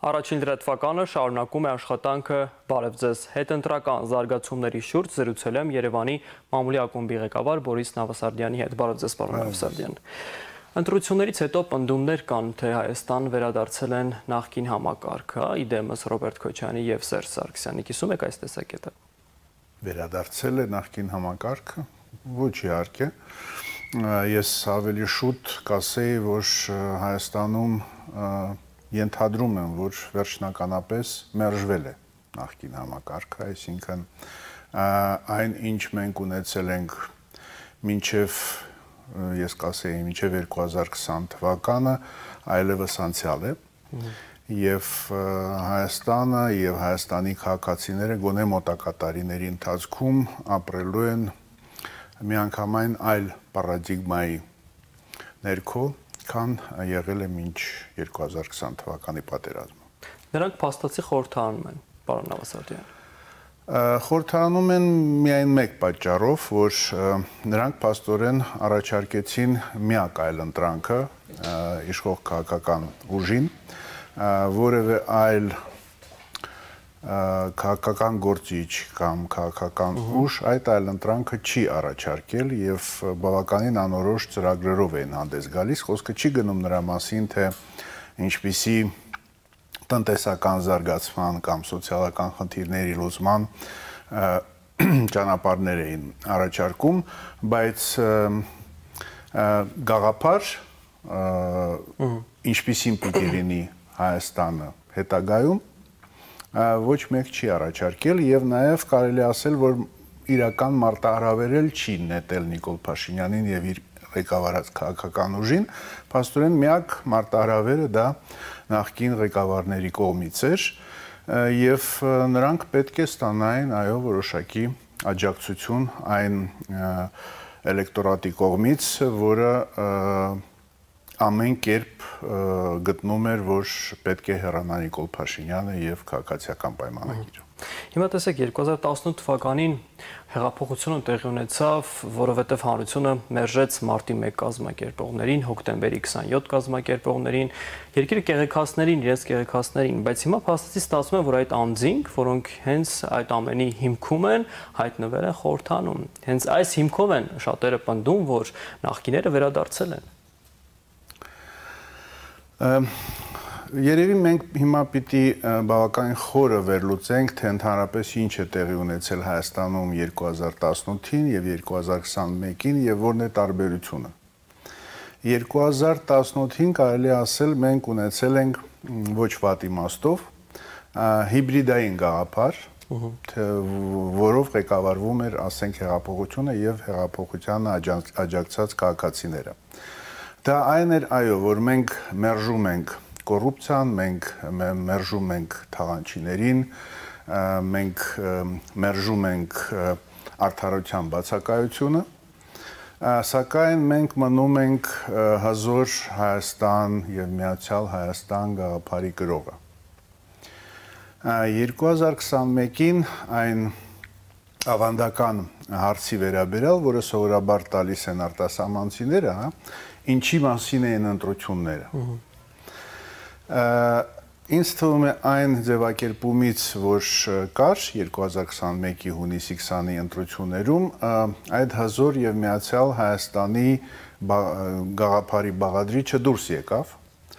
Առաջին լրատվականը շարունակում է աշխատանքը բարև ձեզ հետընտրական զարգացումների շուրջ զրուցել եմ Երևանի մամուլի ակումբի ղեկավար Բորիս Նավասարդյանի հետ։ Բարև ձեզ, պարոն Նավասարդյան։ Ընտրություններից հետո պնդումներ կան, թե Հայաստան վերադարձել են նախկին համակարգը, իդեմս Ռոբերտ Քոչյանի եւ Սերժ Սարգսյանի։ Կիսում եք այս տեսակետը։ Վերադարձել է նախկին համակարգը, ոչ իհարկե։ Ես ավելի շուտ կասեի, որ Հայաստանում ենթադրում եմ, որ վերջնականապես մերժվել է նախկին համակարգը, այսինքն այն, ինչ մենք ունեցել ենք մինչև, ես կասեի, մինչև 2020 թվականը, այլևս անցյալ է, և Հայաստանը և Հայաստանի քաղաքացիները գոնե մոտակա տարիների ընթացքում ապրելու են միանգամայն այլ պարադիգմայի ներքո, քան եղել է մինչ 2020 թվականի պատերազմը։ Նրանք փաստացի խորհրդանում են, պարոն Նավասարդյան։ Խորհրդանում են միայն մեկ պատճառով, որ նրանք փաստորեն առաջարկեցին միակ այլ ընտրանքը իշխող քաղաքական ուժին, որևէ այլ քաղաքական գործիչ կամ քաղաքական ուժ այդ այլ ընտրանքը չի առաջարկել եւ բավականին անորոշ ծրագրերով են հանդես գալիս, խոսքը չի գնում նրա մասին, թե ինչպիսի տնտեսական զարգացման կամ սոցիալական խնդիրների լուծման ճանապարհներ էին առաջարկում, բայց գաղափար ինչպիսին պիտի լինի Հայաստանը հետագայում ոչ մեկ չի առաջարկել եւ նաեւ կարելի ասել, որ իրական մարտահրավերել չի նետել Նիկոլ Փաշինյանին եւ իր ղեկավարած քաղաքական ուժին, փաստորեն միակ մարտահրավերը դա նախկին ղեկավարների կողմից էր եւ նրանք պետք է ստանային այո որոշակի աջակցություն այն էլեկտորատի կողմից, որը ամեն կերպ գտնում էր, որ պետք է հեռանա Նիկոլ Փաշինյանը եւ քաղաքացիական պայմանագիրը։ Հիմա տեսեք 2018 թվականին հեղափոխությունը տեղի ունեցավ, որովհետև հանրությունը մերժեց մարտի 1 կազմակերպողներին, հոկտեմբերի 27 կազմակերպողներին, երկիրը կեղեքացներին, իրենց կեղեքացներին, բայց հիմա փաստացի ստացվում է, որ այդ անձինք, որոնք հենց այդ ամենի հիմքում են, հայտնվել են խորհրդանում։ Հենց այս հիմքով են շատերը պնդում, որ նախկիները վերադարձել են։ Երևի մենք հիմա պիտի բավականին խորը վերլուծենք, թե ընդհանրապես ինչ է տեղի ունեցել Հայաստանում 2018-ին եւ 2021-ին եւ որն է տարբերությունը։ 2018-ին կարելի ասել մենք ունեցել ենք ոչ վատ իմաստով հիբրիդային գաղափար, որով ղեկավարվում էր, ասենք, հեղափոխությունը եւ հեղափոխությանը աջակցած քաղաքացիները։ Դա այն էր, այո, որ մենք մերժում ենք կոռուպցիան, մենք մերժում ենք թաղանչիներին, մենք մերժում ենք արդարության բացակայությունը, սակայն մենք մնում ենք հզոր Հայաստան եւ միացյալ Հայաստան գաղափարի կրողը։ 2021-ին այն ավանդական հարցի վերաբերյալ, որը սովորաբար տալիս են արտասահմանցիները, ինչի մասին են ընտրությունները։ Ինձ թվում է այն ձևակերպումից, որ կար 2021-ի հունիսի 20-ի ընտրություններում, այդ հզոր եւ միացյալ Հայաստանի գաղափարի բաղադրիչը դուրս եկավ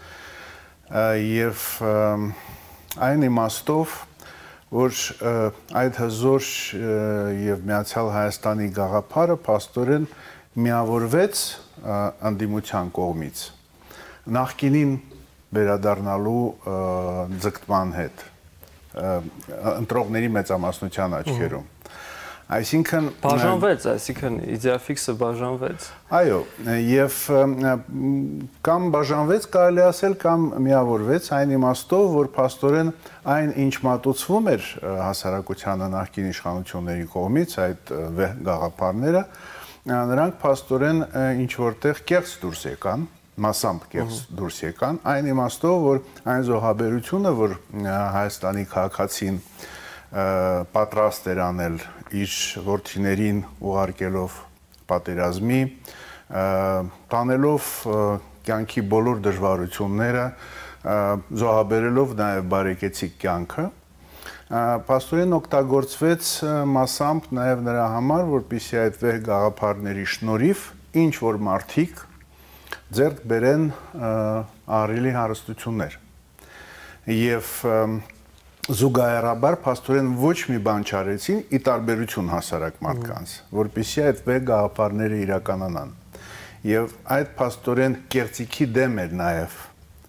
եւ այն իմաստով, որ այդ հզոր եւ միացյալ Հայաստանի գաղափարը փաստորեն միավորվեց ընդդիմության կողմից նախկինին վերադառնալու ձգտման հետ ընտրողների մեծամասնության աչքերում։ Այսինքն բաժանվեց, այսինքն իդեաֆիքսը բաժանվեց։ Այո, եւ կամ բաժանվեց, կարելի ասել, կամ միավորվեց այն իմաստով, որ փաստորեն այն, ինչ մատուցվում էր հասարակությանը նախկին իշխանությունների կողմից, այդ գաղափարները, նրանք փաստորեն ինչ որտեղ կեղծ դուրս եկան, մասամբ կեղծ դուրս եկան, այն իմաստով, որ այն զոհաբերությունը, որ Հայաստանի քաղաքացին պատրաստ էր անել իր որդիներին ուղարկելով պատերազմի, տանելով կյանքի բոլոր դժվարությունները, զոհաբերելով նաև բարեկեցիկ կյանքը, Պաստորեն օգտագործվեց մասամբ նաև նրա համար, որպեսզի այդ վեհ գաղափարների շնորհիվ ինչ որ մարդիկ ձեռք բերեն ահռելի հարստություններ։ Եվ զուգահեռաբար Պաստորեն ոչ մի բան չարեցին՝ ի տարբերություն հասարակ մարդկանց, որպեսզի այդ վեհ գաղափարները իրականանան։ Եվ այդ Պաստորեն կեղծիքի դեմ էր նաև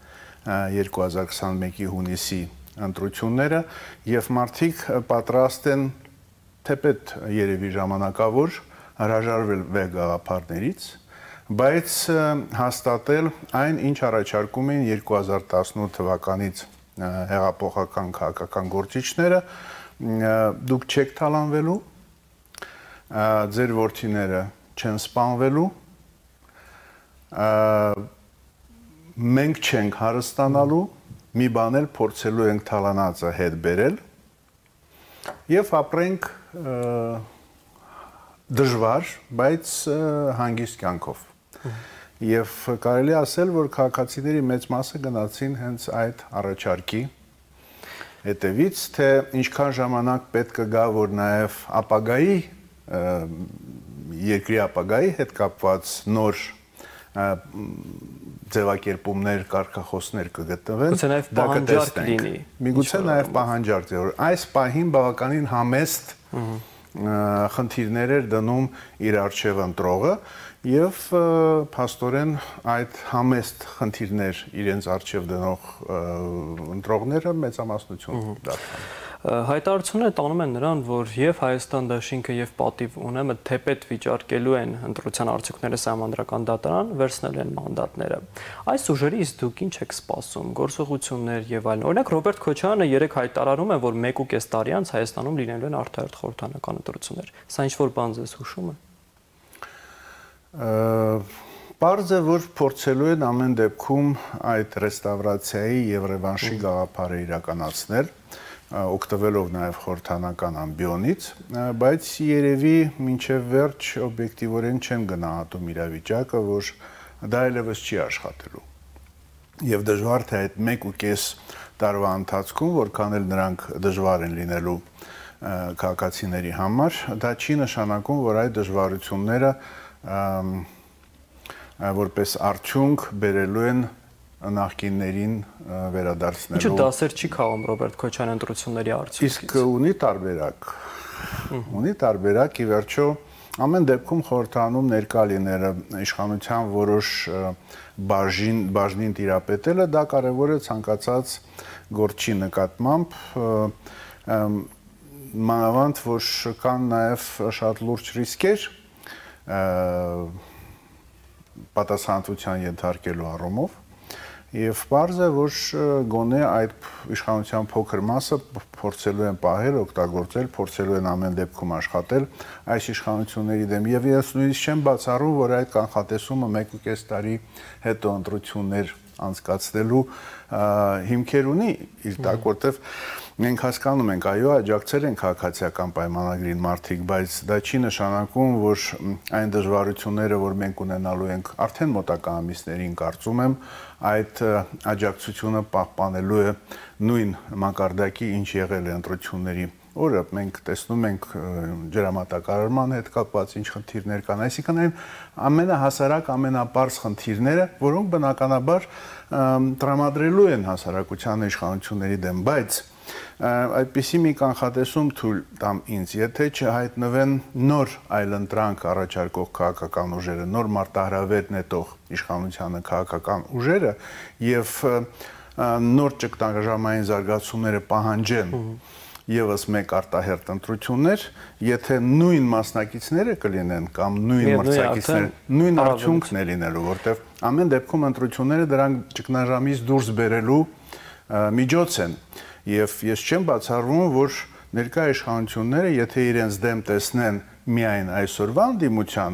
2021-ի հունիսի ընտրությունները եւ մարդիկ պատրաստ են թեպետ երևի ժամանակավոր հրաժարվել վեհ գաղափարներից, բայց հաստատել այն, ինչ առաջարկում էին 2018 թվականից հեղափոխական քաղաքական գործիչները, դուք չեք թալանվելու, ձեր որդիները չեն սպանվելու, մենք չենք հարստանալու, մի բան էլ փորձելու ենք թալանածը հետ բերել եւ ապրենք դժվար, բայց հանգիստ կյանքով։ Եվ կարելի ասել, որ քաղաքացիների մեծ մասը գնացին հենց այդ առաջարկի հետևից, թե ինչքան ժամանակ պետք է գա, որ նաեւ ապագայի երկրի ապագայի հետ կապված նոր ձևակերպումներ, կարգախոսներ կգտնվեն, գուցե նաև պահանջարկ լինի։ Միգուցե նաև պահանջարկ է, որ այս պահին բավականին համեստ խնդիրներ էր դնում իր առջև ընտրողը եւ փաստորեն այդ համեստ խնդիրներ իրենց առջև դնող ընտրողները մեծամասնություն դարձան։ Հայտարարությունները տանում են նրան, որ եւ Հայաստան դաշինքը եւ Պատիվ ունեմը թեպետ վիճարկելու են ընտրության արդյունքները Սահմանադրական դատարան, վերցնելու են մանդատները։ Այս ուժերից դուք ինչ եք սպասում, գործողություններ եւ այլն։ Օրինակ Ռոբերտ Քոչարյանը երեք հայտարարում է, որ 1.5 տարի անց Հայաստանում լինելու են արտահերթ խորհրդանական ընտրություններ։ Սա ինչ-որ բան ձեզ հուշում է։ Պարզ է, որ փորձելու են ամեն դեպքում այդ ռեստավրացիայի եւ ռևանշի գաղափարը իրականացնել, օգտվելով նաև խորհրդանական ամբիոնից, բայց երևի մինչև վերջ օբյեկտիվորեն չեն գնահատում իրավիճակը, որ դա այլևս չի աշխատելու։ Եվ դժվար թե այդ 1.5 տարվա ընթացքում, որքան էլ նրանք դժվար են լինելու քաղաքացիների համար, դա չի նշանակում, որ այդ դժվարությունները որպես արդյունք բերելու են նախկիններին վերադարձնելու։ Ինչու դասեր չի քաղում Ռոբերտ Քոչարյանի ընտրությունների արդյունքից։ Իսկ ունի տարբերակ։ Ունի տարբերակ, ի վերջո ամեն դեպքում խորհրդանում ներկա լինելը իշխանության որոշ բաժնին տիրապետելը դա կարևոր է ցանկացած գործի նկատմամբ, մանավանդ որ կան նաև շատ լուրջ ռիսկեր պատասխանատվության ենթարկելու առումով Եվ պարզ է, որ գոնե այդ իշխանության փոքր մասը փորձելու են պահել, օգտագործել, փորձելու են ամեն դեպքում աշխատել այս իշխանությունների դեմ։ Եվ ես նույնիսկ չեմ բացառում, որ այդ կանխատեսումը 1.5 տարի հետո ընտրություններ անցկացնելու հիմքեր ունի իր տակ, որտեղ մենք հասկանում ենք, այո, աջակցել են քաղաքացիական պայմանագրին մարդիկ, բայց դա չի նշանակում, որ այն դժվարությունները, որ մենք ունենալու ենք արդեն մոտակա ամիսներին, կարծում եմ, այդ աջակցությունը պահպանելու է նույն մակարդակի, ինչ եղել է ընտրությունների օրը։ Մենք տեսնում ենք ջրամատակարարման հետ կապված ինչ խնդիրներ կան, այսինքն այն ամենահասարակ, ամենապարզ խնդիրները, որոնք բնականաբար տրամադրելու են հասարակության իշխանությունների դեմ, բայց այդպիսի մի կանխատեսում թույլ տամ ինձ, եթե չհայտնվեն նոր այլընտրանք առաջարկող քաղաքական ուժերը, նոր մարտահրավեր նետող իշխանությանը քաղաքական ուժերը եւ նոր ճգնաժամային զարգացումները պահանջեն եւս մեկ արտահերթ ընտրություններ, եթե նույն մասնակիցները կլինեն կամ նույն մրցակիցները, նույն արդյունքն է լինելու, որտեղ ամեն դեպքում ընտրությունները դրանք ճգնաժամից դուրս բերելու միջոց են։ Եվ ես չեմ բացառվում, որ ներկա իշխանությունները, եթե իրենց դեմ տեսնեն միայն այսօրվա ընդդիմությանը,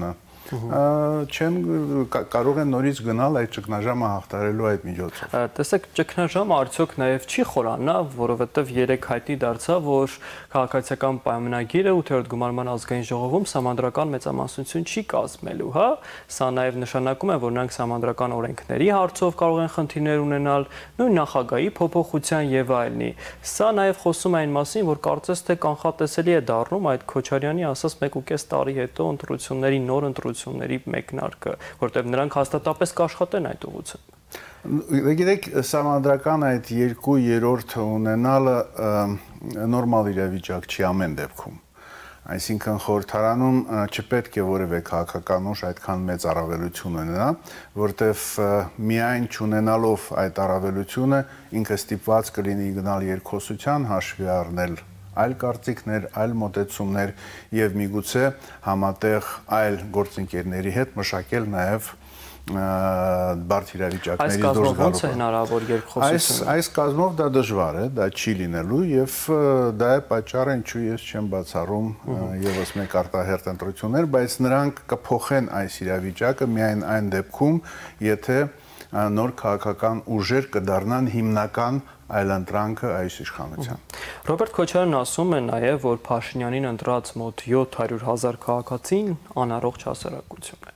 չեն կարող են նորից գնալ այդ ճգնաժամը հաղթարելու այդ միջոցով։ Տեսեք, ճգնաժամը արդյոք նաև չի խորանա, որովհետև երեք հայտնի դարձավ, որ քաղաքացիական պայմանագիրը 8-րդ գումարման ազգային ժողովում սահմանադրական մեծամասնություն չի կազմելու, հա։ Սա նաև նշանակում է, որ նրանք սահմանադրական օրենքների հարցով կարող են խնդիրներ ունենալ, նույն նախագահի փոփոխության եւ այլնի։ Սա նաև խոսում է այն մասին, որ կարծես թե կանխատեսելի է դառնում այդ Քոչարյանի ասած 1.5 տարի հետո ընտրությունների նոր ընտրությունների մեկնարկը, որտեղ նրանք հաստատապես կաշխատեն այդ ուղղությամբ։ Գիտեք, սահմանադրական այդ 2/3 ունենալը նորմալ իրավիճակ չի ամեն դեպքում։ Այսինքն խորհրդարանում չպետք է որևէ քաղաքական ուժ այդքան մեծ առավելություն ունենա, որտեվ միայն չունենալով այդ առավելությունը ինքը ստիպված կլինի գնալ երկխոսության, հաշվի առնել այլ կարծիքներ, այլ մոտեցումներ եւ միգուցե համատեղ այլ գործընկերների հետ մշակել նաեւ բարդ իրավիճակներից դուրս գալու։ Ոնց է հնարավոր երկխոսություն։ Այս կազմով դա դժվար է, դա չի լինելու եւ դա է պատճառը, ինչու ես չեմ բացառում եւս մեկ արտահերթ ընտրություններ, բայց նրանք կփոխեն այս իրավիճակը միայն այն դեպքում, եթե նոր քաղաքական ուժեր կդառնան հիմնական այլընտրանքը այս իշխանության։ Ռոբերտ Քոչարյանն ասում է նաև, որ Փաշինյանին ընտրած մոտ 700,000 քաղաքացին անառողջ հասարակություն է։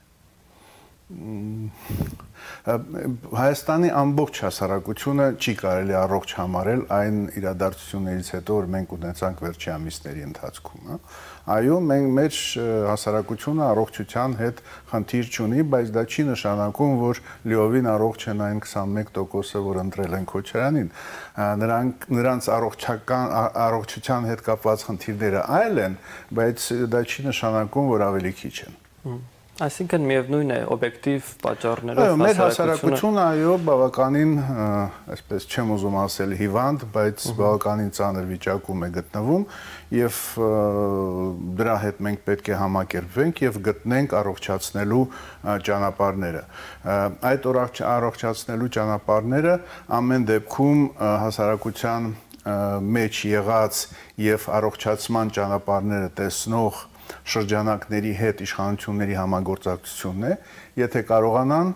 Հայաստանի ամբողջ հասարակությունը չի կարելի առողջ համարել այն իրադարձություններից հետո, որ մենք ունեցանք վերջի ամիսների ընթացքում, այո, մեր հասարակությունը առողջության հետ խնդիր չունի, բայց դա չի նշանակում, որ լիովին առողջ են այն 21%-ը, որ ընտրել են Քոչարյանին։ Նրանց առողջության հետ կապված խնդիրները այլ են, բայց դա չի նշանակում, որ ավելի քիչ են։ Այսինքն միևնույն է օբյեկտիվ պատճառներով հասարակությունը։ Մեր հասարակությունը այո, բավականին, այսպես չեմ ուզում ասել հիվանդ, բայց բավականին ծանր վիճակում է գտնվում եւ դրա հետ մենք պետք է համակերպվենք եւ գտնենք առողջացնելու ճանապարհները։ Այդ առողջացնելու ճանապարհները ամեն դեպքում հասարակության մեջ եղած եւ առողջացման ճանապարհները տեսնող շրջանակների հետ իշխանությունների համագործակցությունն է, եթե կարողանան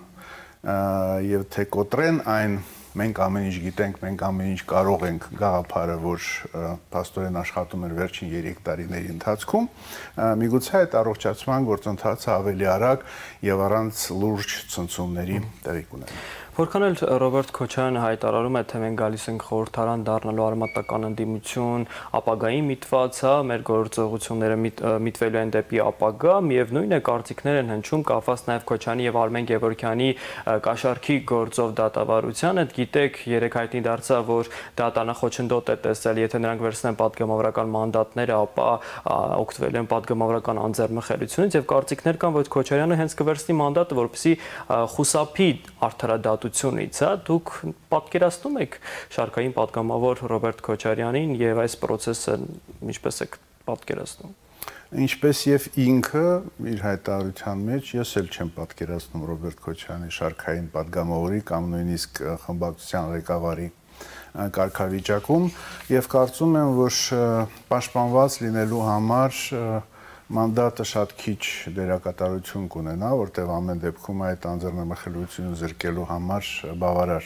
եւ թե կոտրեն այն մենք ամեն ինչ գիտենք, մենք ամեն ինչ կարող ենք գաղափարը, որ փաստորեն աշխատում էր վերջին 3 տարիների ընթացքում, միգուցե այդ առողջացման գործընթացը ավելի արագ եւ առանց լուրջ ցնցումների տեղի կունենա։ Որքան էլ Ռոբերտ Քոչարյանը հայտարարում է, թե մենք գալիս ենք խորհրդարան դառնալու արմատական ընդդիմություն, ապագայի միտված, հա, մեր գործողությունները միտվելու են դեպի ապագա, միևնույն է կարծիքներ են հնչում կապված նաև Քոչարյանի եւ Արմեն Գևորգյանի կաշառքի գործով դատավարության հետ, գիտեք, երեք հայտնի դարձավ, որ դատանախոչնդոտ է տեսել, եթե նրանք վերցնեն պատգամավորական մանդատները, ապա օգտվելու են պատգամավորական անձեռնմխելիությունից եւ կարծիքներ կան, որ Քոչարյանը հենց կվերցնի մանդատը, որպեսզի խուսափի արդարադատությունից, հա, դուք պատկերացնում եք շարքային պատգամավոր Ռոբերտ Քոչարյանին եւ այս process-ը ինչպես եք պատկերացնում։ Ինչպես եւ ինքը իր հայտարարության մեջ ես էլ չեմ պատկերացնում Ռոբերտ Քոչարյանի շարքային պատգամավորի կամ նույնիսկ խմբակցության ղեկավարի կարգավիճակում եւ կարծում եմ, որ պաշտպանված լինելու համար մանդատը շատ քիչ դերակատարություն կունենա, որտեղ ամեն դեպքում այդ անձեռնմխելիությունը զրկելու համար բավարար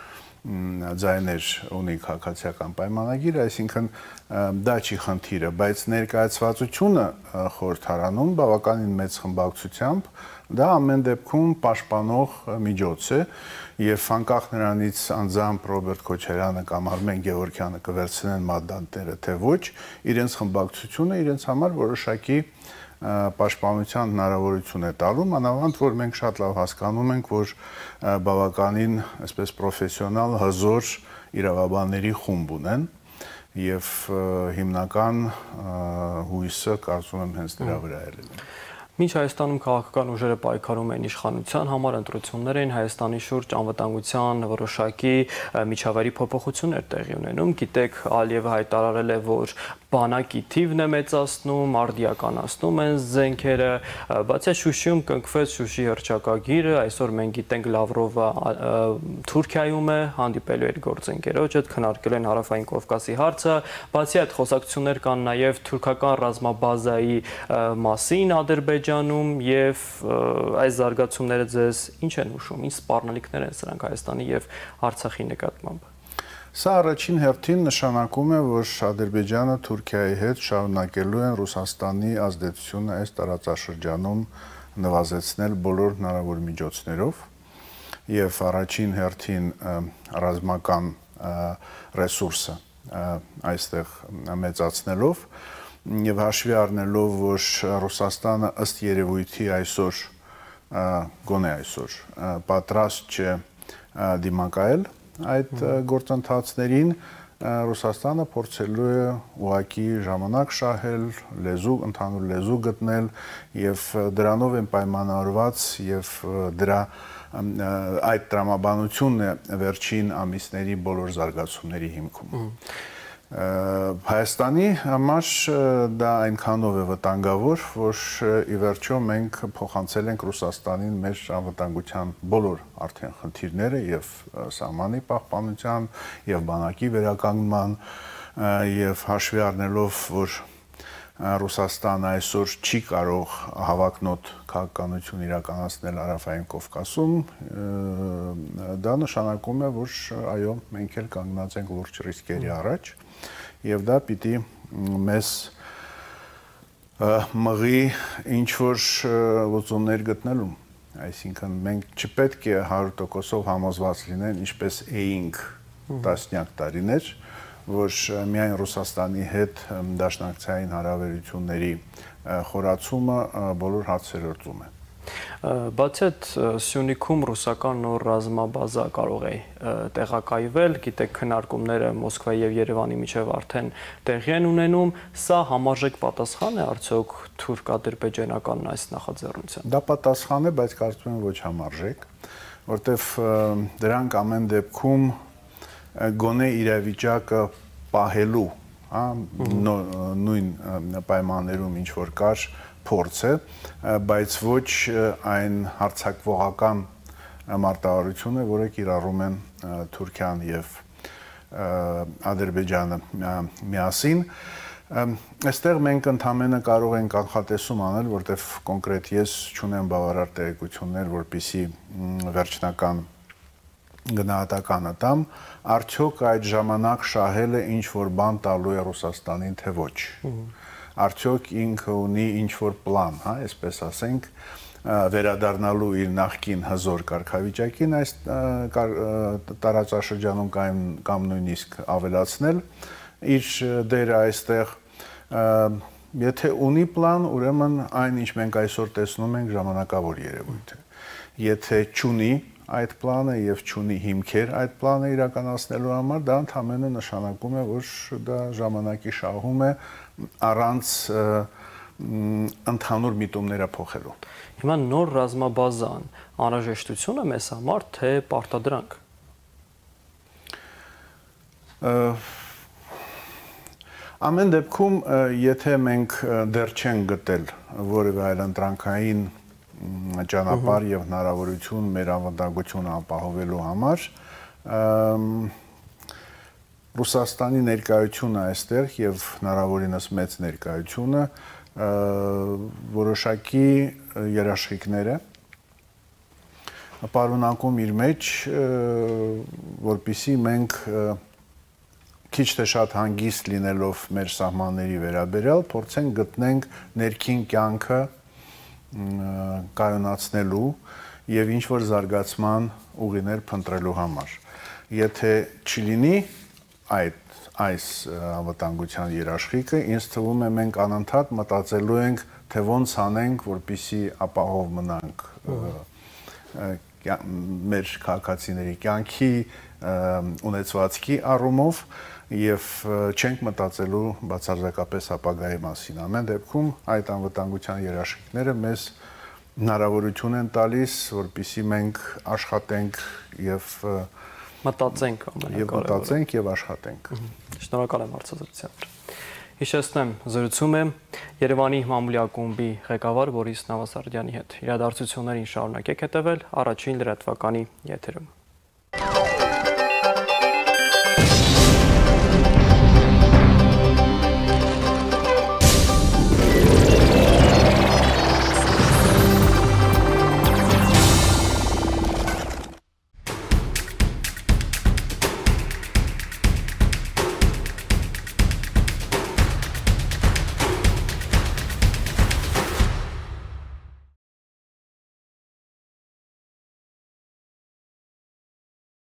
ձայներ ունի քաղաքացիական պայմանագիրը, այսինքն դա չի խնդիրը, բայց ներկայացվածությունը խորհրդարանում բավականին մեծ խմբակցությամբ դա ամեն դեպքում պաշտպանող միջոց է եւ անկախ նրանից անձամբ Ռոբերտ Քոչարյանը կամ Արմեն Գևորգյանը կվերցնեն մանդատները թե ոչ, իրենց խմբակցությունը իրենց համար որոշակի պաշտպանության հնարավորություն է տալու, մանավանդ որ մենք շատ լավ հասկանում ենք, որ բավականին այսպես պրոֆեսիոնալ հզոր իրավաբանների խումբ ունեն եւ հիմնական հույսը կարծում եմ հենց դրա վրա է լինում։ Մինչ Հայաստանում քաղաքական ուժերը պայքարում են իշխանության համար, ընտրություններ էին Հայաստանի շուրջ անվտանգության որոշակի միջավայրի փոփոխություններ տեղի ունենում։ Գիտեք, Ալիևը հայտարարել է, որ բանակի թիվն է մեծացնում, արդիականացնում են զենքերը, բացի այդ Շուշիում կնքվեց Շուշի հռչակագիրը, այսօր մենք գիտենք Լավրովը Թուրքիայում է, հանդիպելու էր գործընկերոջ հետ, քննարկել են Հարավային Կովկասի հարցը, բացի այդ խոսակցություններ կան նաև թուրքական ռազմաբազայի մասին Ադրբեջանում եւ այս զարգացումները ձեզ ինչ են հուշում, ինչ սպառնալիքներ են սրանք Հայաստանի եւ Արցախի նկատմամբ։ Սա առաջին հերթին նշանակում է, որ Ադրբեջանը Թուրքիայի հետ շարունակելու են Ռուսաստանի ազդեցությունը այս տարածաշրջանում նվազեցնել բոլոր հնարավոր միջոցներով եւ առաջին հերթին ռազմական ռեսուրսը այստեղ մեծացնելով եւ հաշվի առնելով, որ Ռուսաստանը ըստ երևույթի այսօր գոնե այսօր պատրաստ չէ դիմակայել այդ գործընթացներին, Ռուսաստանը փորձելու է ուղղակի ժամանակ շահել, ընդհանուր լեզու գտնել եւ դրանով են պայմանավորված եւ դրա այդ տրամաբանությունն է վերջին ամիսների բոլոր զարգացումների հիմքում։ Հայաստանի համար դա այնքանով է վտանգավոր, որ ի վերջո մենք փոխանցել ենք Ռուսաստանին մեր անվտանգության բոլոր արդեն խնդիրները եւ սահմանի պահպանության եւ բանակի վերականգնման եւ հաշվի առնելով, որ Ռուսաստանը այսօր չի կարող հավակնոտ քաղաքականություն իրականացնել Հարավային Կովկասում, դա նշանակում է, որ այո, մենք էլ կանգնած ենք լուրջ ռիսկերի առաջ եւ դա պիտի մեզ մղի ինչ-որ լուծումներ գտնելու, այսինքն մենք չպետք է 100%-ով համոզված լինեն, ինչպես էինք տասնյակ տարիներ, որ միայն Ռուսաստանի հետ դաշնակցային հարաբերությունների խորացումը բոլոր հարցերը լուծում է։ Բացի այդ Սյունիքում ռուսական նոր ռազմաբազա կարող է տեղակայվել, գիտեք քննարկումները Մոսկվայի եւ Երևանի միջև արդեն տեղի են ունենում, սա համարժեք պատասխան է արդյոք թուրք-ադրբեջանական այս նախաձեռնության։ Դա պատասխան է, բայց կարծում եմ ոչ համարժեք, որտեվ դրանք ամեն դեպքում գոնե իրավիճակը պահելու, նույն պայմաններում ինչ որ կար փորձ է, բայց ոչ այն հարձակվողական մարտավարությունը, որը կիրառում են Թուրքիան եւ Ադրբեջանը միասին։ Այստեղ մենք ընդհանրապես կարող ենք կանխատեսում անել, որտեղ կոնկրետ ես չունեմ բավարար տեղեկություններ, որպեսզի վերջնական գնահատականը տամ, արդյոք այդ ժամանակ շահելը ինչ որ բան տալու է Ռուսաստանին, թե ոչ։ Արդյոք ինքը ունի ինչ որ պլան, այսպես ասենք, վերադառնալու իր նախկին հզոր կարգավիճակին այս տարածաշրջանում կամ նույնիսկ ավելացնել իր դերը այստեղ, եթե ունի պլան, ուրեմն այն ինչ մենք այսօր տեսնում ենք ժամանակավոր երևույթ է։ Եթե չունի այդ պլանը եւ չունի հիմքեր այդ պլանը իրականացնելու համար, դա ընդհանրապես նշանակում է, որ դա ժամանակի շահում է առանց ընդհանուր միտումները փոխելու։ Հիմա նոր ռազմաբազան անհրաժեշտություն է մեզ համար, թե պարտադրանք։ Ամեն դեպքում, եթե մենք դեռ չենք գտել որևէ այլ ընտրանքային ճանապարհ եւ հնարավորություն մեր անվտանգությունը ապահովելու համար, Ռուսաստանի ներկայությունը այստեղ եւ հնարավորինս մեծ ներկայությունը որոշակի երաշխիքներ է պարունակում իր մեջ, որպեսզի մենք քիչ թե շատ հանգիստ լինելով մեր սահմանների վերաբերյալ փորձենք գտնենք ներքին կյանքը կայունացնելու եւ ինչ որ զարգացման ուղիներ փնտրելու համար։ Եթե չլինի այս անվտանգության երաշխիքը, ինձ թվում է մենք անընդհատ մտածելու ենք, թե ոնց անենք, որպեսզի ապահով մնանք մեր քաղաքացիների կյանքի ունեցվածքի առումով եւ չենք մտածելու բացարձակապես ապագայի մասին։ Ամեն դեպքում այդ անվտանգության երաշխիքները մեզ հնարավորություն են տալիս, որպեսզի մենք աշխատենք եւ մտածենք ամենակարևորը։ Եվ մտածենք եւ աշխատենք։ Շնորհակալ եմ հարցազրույցի համար։ Հիշեցնեմ, զրուցում եմ Երևանի մամուլի ակումբի ղեկավար Բորիս Նավասարդյանի հետ։ Իրադարձություններին շարունակեք հետևել առաջին լրատվականի եթերում։